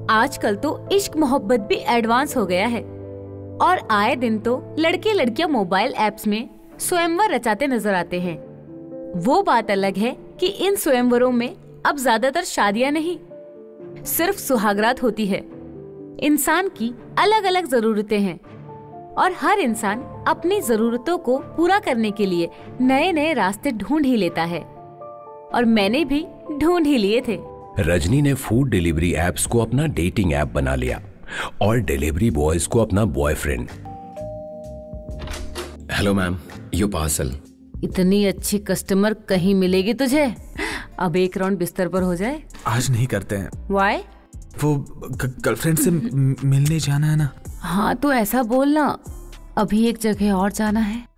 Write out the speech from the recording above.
आजकल तो इश्क मोहब्बत भी एडवांस हो गया है और आए दिन तो लड़के लड़कियां मोबाइल ऐप्स में स्वयंवर रचाते नजर आते हैं। वो बात अलग है कि इन स्वयंवरों में अब ज्यादातर शादियां नहीं, सिर्फ सुहागरात होती है। इंसान की अलग अलग जरूरतें हैं और हर इंसान अपनी जरूरतों को पूरा करने के लिए नए नए रास्ते ढूंढ ही लेता है और मैंने भी ढूंढ ही लिए थे। रजनी ने फूड डिलीवरी एप्स को अपना डेटिंग ऐप बना लिया और डिलीवरी बॉयज को अपना boyfriend. Hello ma'am, your parcel. इतनी अच्छी कस्टमर कहीं मिलेगी तुझे? अब एक राउंड बिस्तर पर हो जाए। आज नहीं करते हैं। Why? वो गर्लफ्रेंड से मिलने जाना है ना। हाँ तो ऐसा बोलना, अभी एक जगह और जाना है।